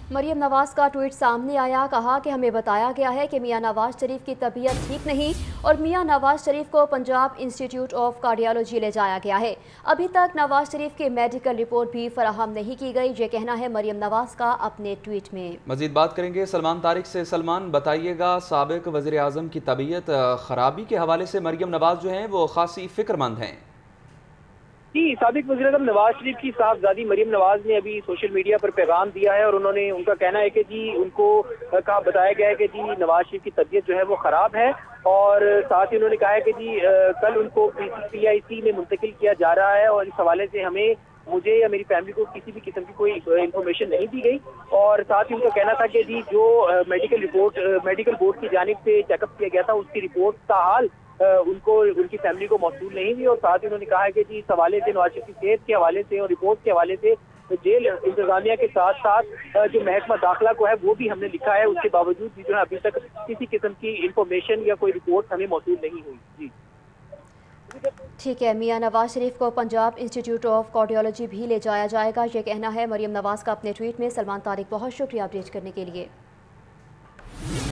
मरियम नवाज का ट्वीट सामने आया, कहा कि हमें बताया गया है कि मियां नवाज शरीफ की तबीयत ठीक नहीं और मियां नवाज शरीफ को पंजाब इंस्टीट्यूट ऑफ कार्डियोलॉजी ले जाया गया है। अभी तक नवाज शरीफ की मेडिकल रिपोर्ट भी फराहम नहीं की गई, ये कहना है मरियम नवाज का अपने ट्वीट में। मजीद बात करेंगे सलमान तारिक से। सलमान, बताइएगा, साबिक वज़ीर आज़म की तबीयत ख़राबी के हवाले से मरियम नवाज जो हैं वो खासी फ़िक्रमंद हैं। जी, साबिक वज़ीर-ए-आज़म नवाज शरीफ की साहबजादी मरियम नवाज ने अभी सोशल मीडिया पर पैगाम दिया है और उनका कहना है कि जी उनको बताया गया है कि जी नवाज शरीफ की तबीयत जो है वो ख़राब है और साथ ही उन्होंने कहा है कि जी कल उनको PIC में मुंतकिल किया जा रहा है और इस हवाले से मुझे या मेरी फैमिली को किसी भी किस्म की कोई इन्फॉर्मेशन नहीं दी गई। और साथ ही उनका कहना था कि जी जो मेडिकल बोर्ड की जानिब से चेकअप किया गया था उसकी रिपोर्ट ताहाल उनकी फैमिली को मौसूल नहीं हुई। और साथ ही उन्होंने कहा है कि जी इस हवाले से नवाज शरीफ की सेहत के हवाले से और रिपोर्ट के हवाले से जेल इंतजामिया के साथ साथ जो महकमा दाखिला को है वो भी हमने लिखा है, उसके बावजूद भी जो है अभी तक किसी किस्म की इन्फॉर्मेशन या कोई रिपोर्ट हमें मौसूल नहीं हुई। जी ठीक है, मियां नवाज शरीफ को पंजाब इंस्टीट्यूट ऑफ कार्डियोलॉजी भी ले जाया जाएगा, ये कहना है मरियम नवाज का अपने ट्वीट में। सलमान तारिक, बहुत शुक्रिया अपडेट करने के लिए।